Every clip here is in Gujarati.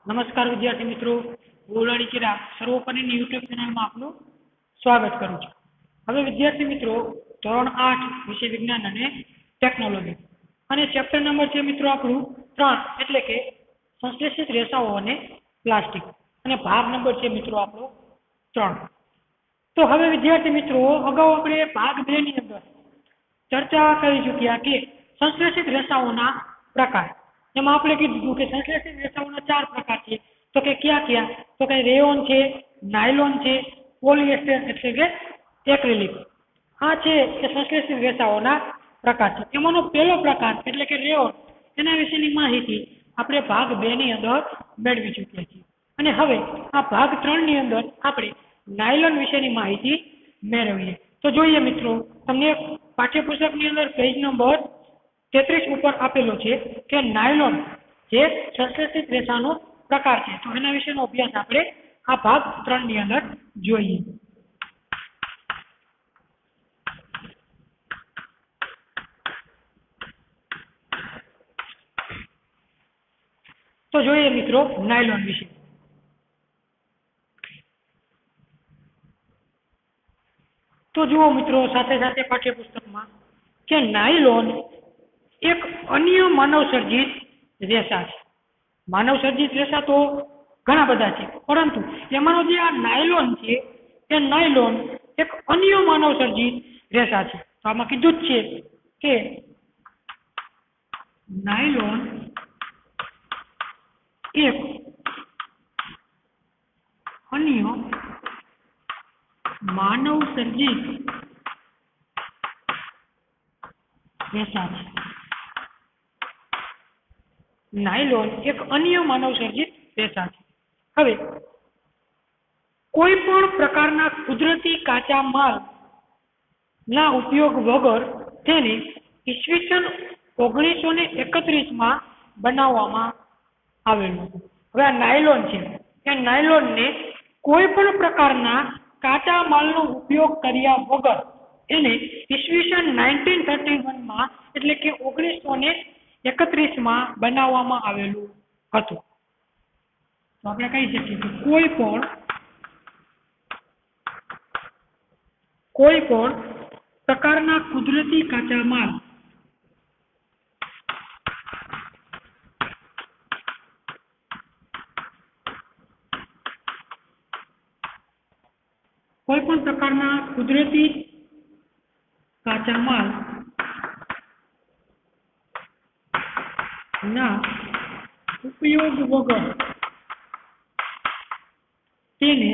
નમસ્કાર વિદ્યાર્થી મિત્રો, હું રણિકિરા સર્વોપરીની યુટ્યુબ ચેનલમાં આપનું સ્વાગત કરું છું. હવે વિદ્યાર્થી મિત્રો, ધોરણ 8 વિષય વિજ્ઞાન અને ટેકનોલોજી અને ચેપ્ટર નંબર છે મિત્રો આપણું 3 એટલે કે સંશ્લેષિત રેસાઓ અને પ્લાસ્ટિક અને ભાગ નંબર છે મિત્રો આપણો 3. તો હવે વિદ્યાર્થી મિત્રો, અગાઉ આપણે ભાગ 2 ની અંદર ચર્ચા કરી ચૂક્યા કે સંશ્લેષિત રેસાઓના પ્રકાર. એમાં આપણે કીધું કે સંશ્લેષિત રેસાઓના 4 પ્રકાર છે. તો કે કયા? તો કે રેયોન છે, નાયલોન છે, પોલિએસ્ટર એટલે કે એક્રેલિક. આ છે એ સંશ્લેષિત રેસાઓના પ્રકાર છે. એમાંનો પહેલો પ્રકાર એટલે કે રેયોન, એના વિશેની માહિતી આપણે ભાગ 2 ની અંદર મેળવી ચૂક્યા છીએ. અને હવે આ ભાગ 3 ની અંદર આપણે નાયલોન વિશેની માહિતી મેળવીએ. તો જોઈએ મિત્રો, તમને પાઠ્યપુસ્તકની અંદર પેજ નંબર 33 ઉપર આપેલો છે કે નાયલોન જે સંશ્લેષિત રેસાનો પ્રકાર છે. તો એના વિશેનો અભ્યાસ આપણે આ ભાગ 3 ની અંદર જોઈએ. તો જોઈએ મિત્રો નાયલોન વિશે. તો જુઓ મિત્રો, સાથે સાથે પાઠ્યપુસ્તકમાં કે નાયલોન એક અન્ય માનવ સર્જિત રેસા છે. માનવ સર્જિત રેસા તો ઘણા બધા છે, પરંતુ એમાંનો જે આ નાયલોન છે એ નાયલોન એક અન્ય માનવ સર્જિત રેસા છે. તો આમાં કીધું જ છે કે નાયલોન એક અન્ય માનવ સર્જિત રેસા છે. નાયલોન એક અન્ય માનવ સર્જિત રેસા છે. હવે કોઈ પણ પ્રકારના કુદરતી કાચા માલ ના ઉપયોગ વગર તેને ઈસવીસન 1931 માં બનાવવામાં આવેલું. હવે આ નાયલોન છે, એ નાયલોનને કોઈ પણ પ્રકારના કાચા માલનો ઉપયોગ કર્યા વગર એને ઈસવીસન 1931 માં એટલે કે 1931 માં બનાવવામાં આવેલું હતું. તો આપણે કહી શકીએ કે કોઈ પણ પ્રકારના કુદરતી કાચા માલ ના ઉપયોગ વગર તેને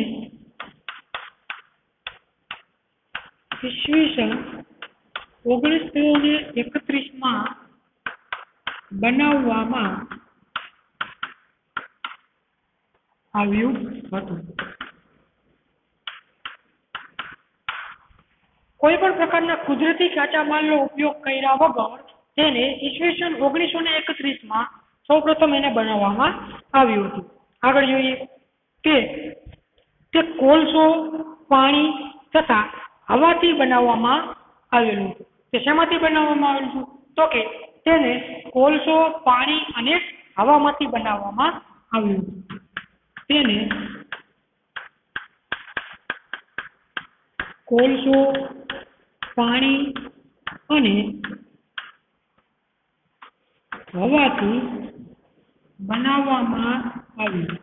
ઈસવીસન 1931 માં બનાવવામાં આવ્યું હતું. કોઈ પણ પ્રકારના કુદરતી કાચા માલનો ઉપયોગ કર્યા વગર તેને ઈસવીસન 1931 માં સૌપ્રથમ એને બનાવવામાં આવ્યું હતું. આગળ જોઈએ કે તે કોલસો, પાણી તથા હવાથી બનાવવામાં આવેલું હતું. તે શેમાંથી બનાવવામાં આવેલું હતું? તો કે તેને કોલસો, પાણી અને હવામાંથી બનાવવામાં આવ્યું હતું. તેને કોલસો, પાણી અને હવાથી બનાવવામાં આવ્યું.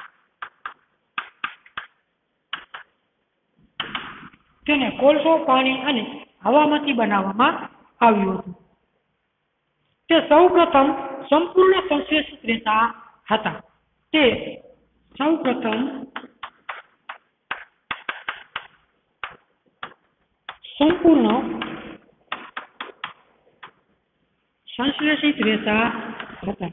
તેને કોલસો, પાણી અને હવામાંથી બનાવવામાં આવ્યું હતું. તે સૌપ્રથમ સંપૂર્ણ સંશ્લેષિત રેસા હતા. તે સૌપ્રથમ સંપૂર્ણ સંશ્લેષિત રેસા હતા.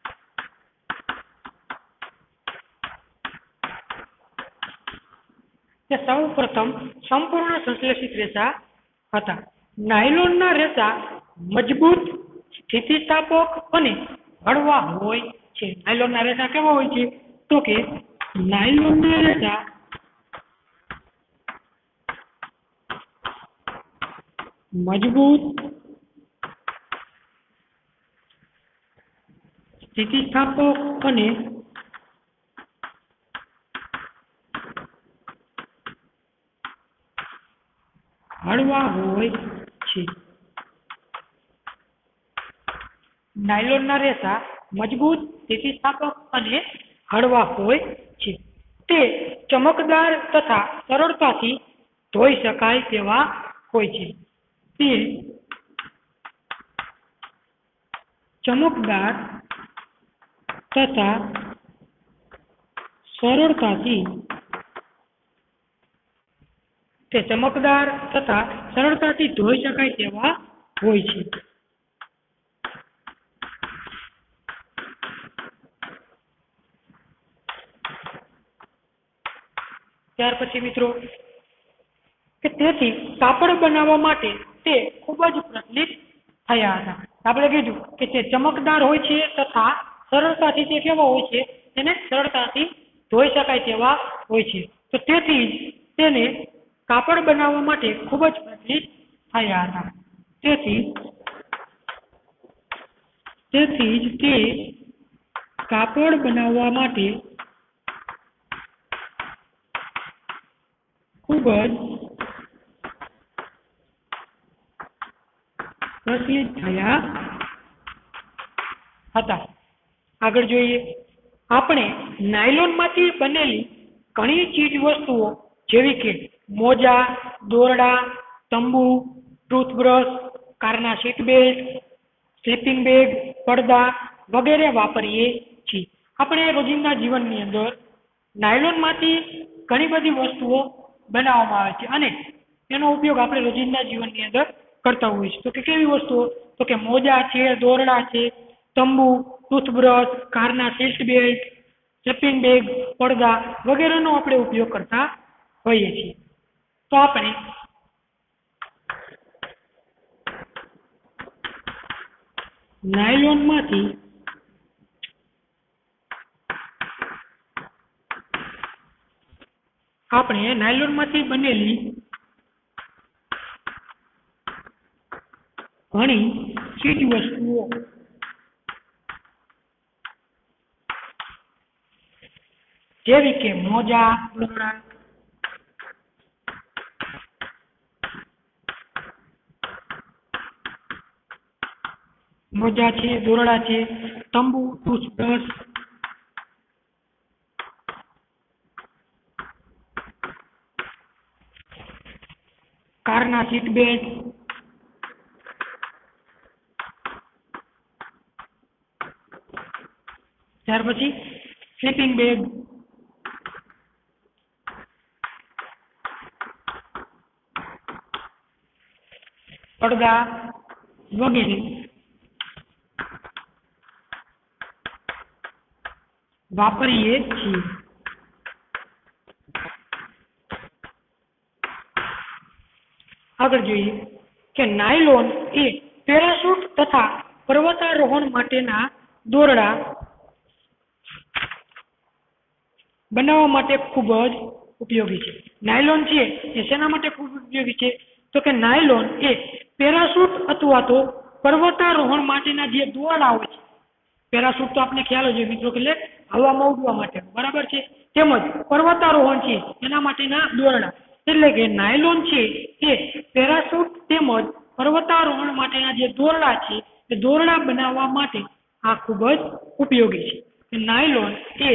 તે સૌપ્રથમ સંપૂર્ણ સંશ્લેષિત રેસા હતા. નાયલોનના રેસા મજબૂત, સ્થિતિસ્થાપક અને હળવા હોય છે. નાયલોનના રેસા કેવા હોય છે? તો કે નાયલોનના રેસા મજબૂત, સ્થિતિસ્થાપક અને નાયલોનના રેસા મજબૂત, સ્થિતિસ્થાપક અને હળવા હોય છે. તે ચમકદાર તથા સરળતાથી ધોઈ શકાય તેવા હોય છે. તે ચમકદાર તથા સરળતાથી ધોઈ શકાય તેવા હોય છે. ત્યાર પછી મિત્રો કે તેથી કાપડ બનાવવા માટે તે ખૂબ જ પ્રચલિત થયા હતા. આપણે કીધું કે તે ચમકદાર હોય છે તથા સરળતાથી તે કેવા હોય છે, તેને સરળતાથી ધોઈ શકાય તેવા હોય છે. તો તેથી જ તેને કાપડ બનાવવા માટે ખૂબ જ પ્રચલિત થયા હતા. તેથી જ તે કાપડ બનાવવા માટે ખૂબ જ પ્રચલિત થયા હતા. આગળ જોઈએ, આપણે નાયલોનમાંથી બનેલી ઘણી ચીજ વસ્તુઓ જેવી કે મોજા, દોરડા, તંબુ, ટૂથબ્રશ, કારના સીટ બેલ્ટ, સ્લીપિંગ બેગ, પડદા વગેરે વાપરીએ છીએ. આપણે રોજિંદા જીવનની અંદર નાયલોનમાંથી ઘણી બધી વસ્તુઓ બનાવવામાં આવે છે અને તેનો ઉપયોગ આપણે રોજિંદા જીવનની અંદર કરતા હોઈએ છીએ. તો કે કેવી વસ્તુઓ? તો કે મોજા છે, દોરડા છે, તંબુ, ટૂથબ્રશ, કારના સીટ બેલ્ટ, સ્લીપિંગ બેગ, પડદા વગેરેનો આપણે ઉપયોગ કરતા હોઈએ છીએ. તો આપણે નાયલોનમાંથી બનેલી ઘણી ચીજ વસ્તુઓ જેવી કે મોજા, દોરડા, છે, દોરડા છે, તંબુ, ટૂથબ્રશ, કારના સીટ બેલ્ટ, ત્યાર પછી સ્લીપિંગ બેગ, પડદા વગેરે વાપરીએ છીએ. આગળ જોઈએ કે નાયલોન એ પેરાશૂટ તથા પર્વતારોહણ માટેના દોરડા બનાવવા માટે ખૂબ જ ઉપયોગી છે. નાયલોન છે એ શેના માટે ખૂબ ઉપયોગી છે? તો કે નાયલોન એ પેરાશૂટ અથવા તો પર્વતારોહણ માટેના જે દોરડા હોય છે, પેરાશૂટ તો આપણે ખ્યાલ જ હોય મિત્રો કે હવામાં ઉડવા માટે, બરાબર છે, તેમજ પર્વતારોહણ છે એના માટેના દોરડા, એટલે કે નાયલોન છે એ પેરાશૂટ તેમજ પર્વતારોહણ માટેના જે દોરડા છે એ દોરડા બનાવવા માટે આ ખૂબ જ ઉપયોગી છે. નાયલોન એ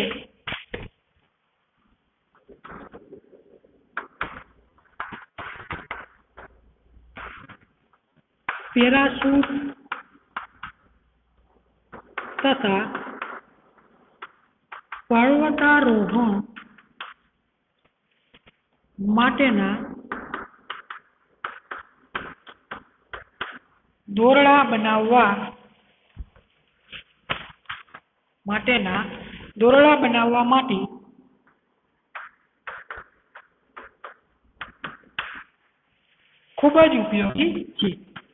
પેરાશૂટ તથા પર્વતારોહણ માટેના દોરડા બનાવવા માટે ખૂબ જ ઉપયોગી છે.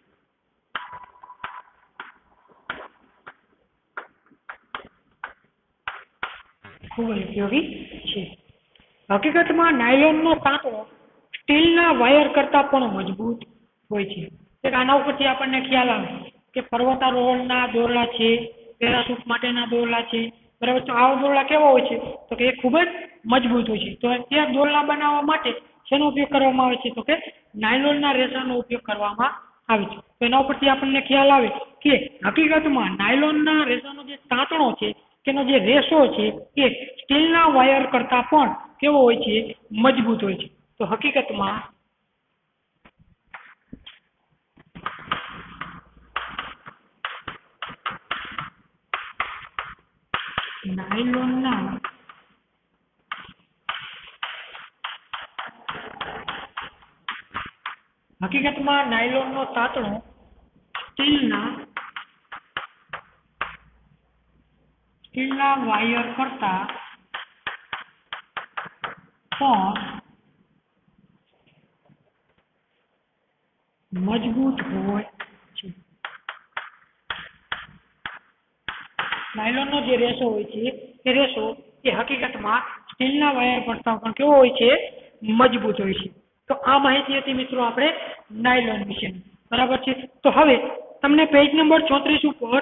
હકીકતમાં નાયલોનનો કાંટો સ્ટીલના વાયર કરતાં પણ મજબૂત હોય છે. આના ઉપરથી આપણને ખ્યાલ આવે કે પર્વતારોહણના દોરડા છે, પેરાશૂટ માટેના દોરડા છે, બરાબર. તો આવા દોરડા કેવા હોય છે? તો કે એ ખૂબ જ મજબૂત હોય છે. તો તે દોરડા બનાવવા માટે શેનો ઉપયોગ કરવામાં આવે છે? તો કે નાયલોનના રેસાનો ઉપયોગ કરવામાં આવે છે. તો એના ઉપરથી આપણને ખ્યાલ આવે કે હકીકતમાં નાયલોનના રેસાનો જે તાંતણો છે તેનો જે રેસો છે એ સ્ટીલના વાયર કરતાં પણ કેવો હોય છે? મજબૂત હોય છે. તો હકીકતમાં નાયલોનના નાયલોનનો તાંતણો સ્ટીલના વાયર કરતા પણ મજબૂત હોય છે. નાયલોનનો જે રેસો હોય છે એ રેસો એ હકીકતમાં સ્ટીલના વાયર કરતા પણ કેવો હોય છે? મજબૂત હોય છે. તો આ માહિતી હતી મિત્રો આપણે નાયલોન વિશે. બરાબર છે. તો હવે તમને પેજ નંબર 34 ઉપર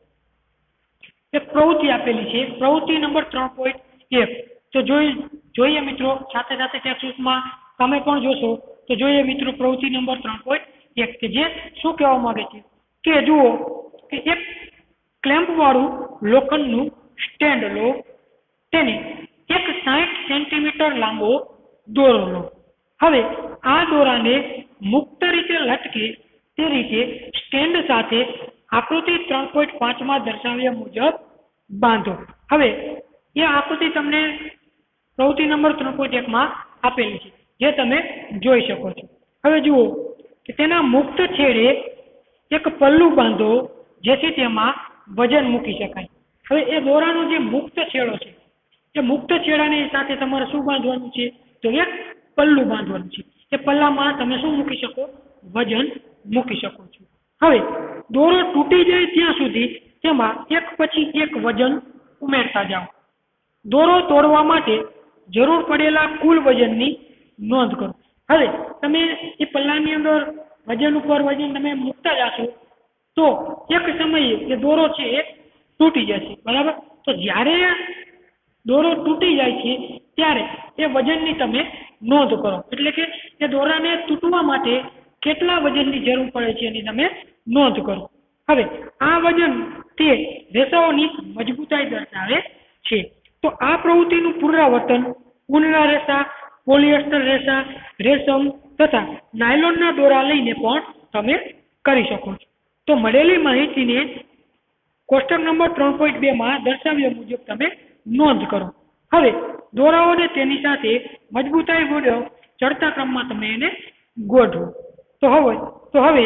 એક પ્રવૃત્તિ આપેલી છે, પ્રવૃત્તિ નંબર 3.1. તો જોઈએ મિત્રો, સાથે સાથે ટેક્સ્ટબુકમાં તમે પણ જોશો. તો જોઈએ મિત્રો પ્રવૃત્તિ નંબર 3.1 કે જે શું કહેવા માંગે છે કે જુઓ કે એક ક્લેમ્પ વાળું લોખંડનું સ્ટેન્ડ લો, તેને એક 60 સેન્ટીમીટર લાંબો દોરો લો. હવે આ દોરાને મુક્ત રીતે લટકે તે રીતે સ્ટેન્ડ સાથે આકૃતિ 3.5 માં દર્શાવ્યા મુજબ બાંધો. હવે એ આકૃતિ તમને પ્રવૃત્તિ નંબર 3.1 માં આપેલી છે, જે તમે જોઈ શકો છો. હવે જુઓ કે તેના મુક્ત છેડે એક પલ્લું બાંધો, જેથી તેમાં વજન મૂકી શકાય. હવે એ દોરાનો જે મુક્ત છેડો છે, એ મુક્ત છેડાની સાથે તમારે શું બાંધવાનું છે? તો એક પલ્લું બાંધવાનું છે. એ પલ્લામાં તમે શું મૂકી શકો? વજન મૂકી શકો છો. હવે દોરો તૂટી જાય ત્યાં સુધી તેમાં એક પછી એક વજન ઉમેરતા જાઓ. દોરો તોડવા માટે જરૂર પડેલા કુલ વજનની નોંધ કરો. હવે તમે એ પલ્લાની અંદર વજન ઉપર વજન તમે મૂકતા જશો તો એક સમયે એ દોરો છે એ તૂટી જશે. બરાબર? તો જ્યારે દોરો તૂટી જાય છે ત્યારે એ વજનની તમે નોંધ કરો. એટલે કે એ દોરાને તૂટવા માટે કેટલા વજનની જરૂર પડે છે એની તમે નોંધ કરો. હવે આ વજન તે રેસાઓની મજબૂતાઈ દર્શાવે છે. તો આ પ્રવૃત્તિનું પુનરાવર્તન ઊનના રેસા, પોલિએસ્ટર રેસા, રેશમ તથા નાયલોનના દોરા લઈને પણ તમે કરી શકો છો. તો મળેલી માહિતીને કોષ્ટક નંબર 3.2 માં દર્શાવ્યા મુજબ તમે નોંધ કરો. હવે દોરાઓને તેની સાથે મજબૂતાઈ મુજબ ચડતા ક્રમમાં તમે એને ગોઠવો. તો હવે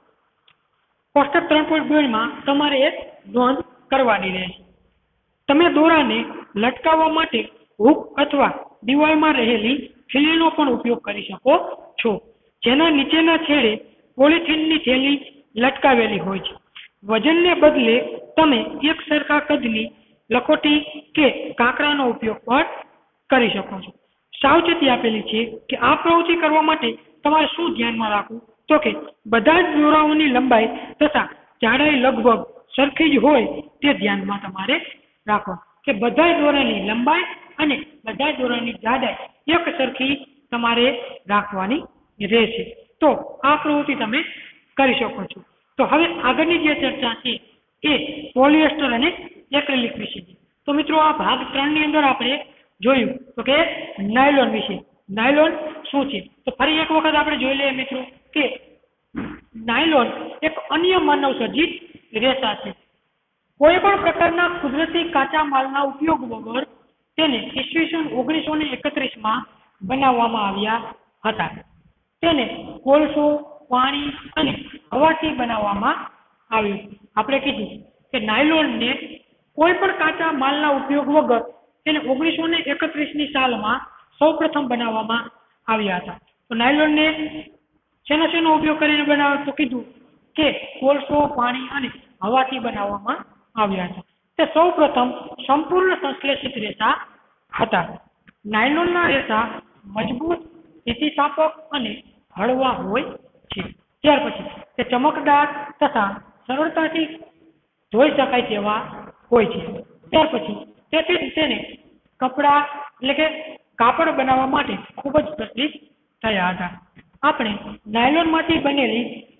કોષ્ટક 3.2 માં તમારે એક નોંધ કરવાની રહેશે. તમે દોરાને લટકાવવા માટે હૂક અથવા દિવાલમાં રહેલી ખીલીનો પણ ઉપયોગ કરી શકો છો, જેના નીચેના છેડે પોલિથીનની થેલી લટકાવેલી હોય છે. વજનને બદલે તમે એક સરખા કદની લખોટી કે કાંકરાનો ઉપયોગ પણ કરી શકો છો. સાવચેતી આપેલી છે કે આ પ્રવૃત્તિ કરવા માટે તમારે શું ધ્યાનમાં રાખવું? તો કે બધા જ દોરાઓની લંબાઈ તથા જાડાઈ લગભગ સરખી જ હોય તે ધ્યાનમાં તમારે રાખો. કે બધા દોરાની લંબાઈ અને બધા દોરાની જાડાઈ એક સરખી તમારે રાખવાની રહેશે. તો આ પ્રવૃત્તિ તમે કરી શકો છો. તો હવે આગળની જે ચર્ચા છે એ પોલિએસ્ટર અને એક્રેલિક વિશે છે. તો મિત્રો આ ભાગ 3 ની અંદર આપણે જોયું તો કે નાયલોન વિશે. નાયલોન શું છે? તો ફરી એક વખત આપણે જોઈ લઈએ મિત્રો કે નાયલોન એક અન્ય માનવ સર્જિત રેસા છે. કોઈ પણ પ્રકારના કુદરતી કાચા માલના ઉપયોગ વગર તેને ઈસવીસન 1931 માં બનાવવામાં આવ્યા હતા. તેને કોલસો, પાણી અને હવાથી બનાવવામાં આવ્યું. આપણે કીધું કે નાયલોનને કોઈ પણ કાચા માલના ઉપયોગ વગર તેને 1931 સાલમાં સૌપ્રથમ બનાવવામાં આવ્યા હતા. તો નાયલોનને શેનો ઉપયોગ કરીને બનાવ્યો? તો કીધું કે કોલસો, પાણી અને હવાથી બનાવવામાં આવ્યા હતા. તે સૌપ્રથમ સંપૂર્ણ સંશ્લેષિત રેસા હતા. નાયલોનના રેસા મજબૂત, સ્થિતિસ્થાપક અને હળવા હોય છે. ત્યાર પછી તે ચમકદાર તથા સરળતાથી ધોઈ શકાય તેવા હોય છે. ત્યાર પછી તેથી તેને કપડા એટલે કે કાપડ બનાવવા માટે ખૂબ જ પ્રસિદ્ધ થયા હતા. આપણે નાયલોનમાંથી બનેલી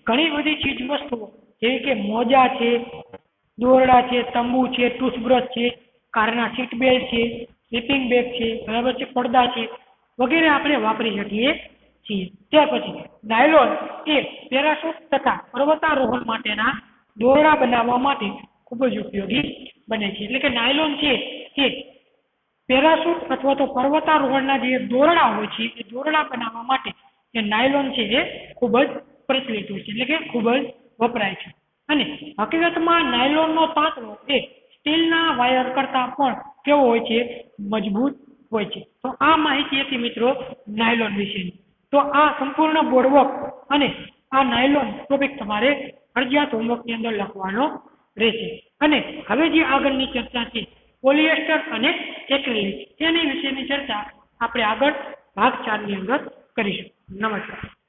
ઘણી બધી ચીજ વસ્તુઓ જેવી કે મોજા છે, દોરડા છે, તંબુ છે, ટૂથબ્રશ છે, કારના સીટ બેલ્ટ છે, સ્લીપિંગ બેગ છે, બરાબર છે, પડદા છે વગેરે આપણે વાપરી શકીએ છીએ. ત્યાર પછી નાયલોન એ પેરાશૂટ તથા પર્વતારોહણ માટેના દોરડા બનાવવા માટે ખૂબ જ ઉપયોગી બને છે. એટલે કે નાયલોન છે એ પેરાશૂટ અથવા તો પર્વતારોહણના જે દોરડા હોય છે એ દોરડા બનાવવા માટે એ નાયલોન છે એ ખૂબ જ પ્રચલિત હોય છે, એટલે કે ખૂબ જ વપરાય છે. અને હકીકતમાં નાયલોનનો તાંતણો એ સ્ટીલના વાયર કરતાં પણ કેવો હોય છે? મજબૂત હોય છે. તો આ માહિતી હતી મિત્રો નાયલોન વિશેની. તો આ સંપૂર્ણ બોર્ડવર્ક અને આ નાયલોન ટોપિક તમારે ફરજિયાત હોમવર્કની અંદર લખવાનો રહેશે. અને હવે જે આગળની ચર્ચા છે પોલિએસ્ટર અને એક્રેલિક તેની વિશેની ચર્ચા આપણે આગળ ભાગ 4 ની અંદર કરીશું. નમસ્કાર.